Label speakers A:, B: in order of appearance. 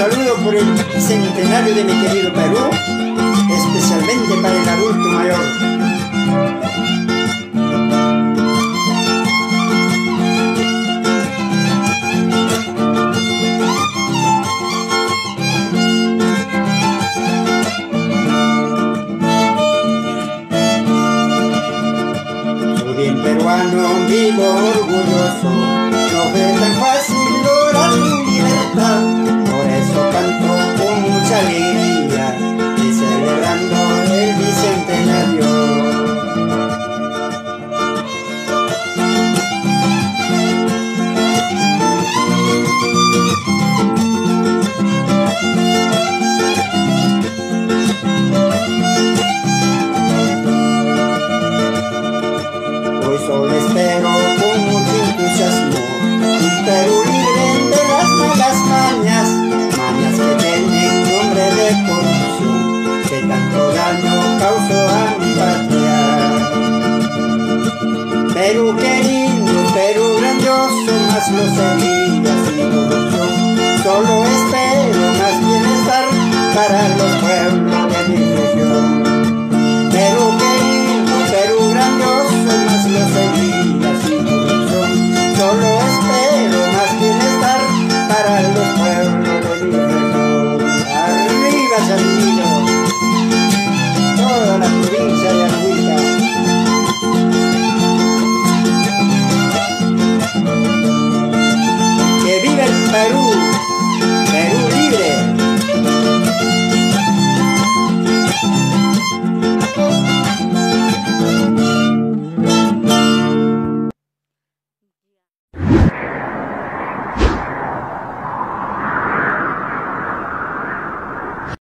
A: saludo por el centenario de mi querido Perú, especialmente para el adulto mayor. Bien peruano, vivo orgulloso, no fue tan fácil lograr mi libertad. Por eso canto con mucha alegría y celebrando el bicentenario. Hoy solo espero con mucho entusiasmo un Perú libre de las malas mañas, mañas que tienen nombre de corrupción, que tanto daño causó a mi patria. Perú querido, Perú grandioso, más lo seguía sin corrupción. Solo espero más bienestar para los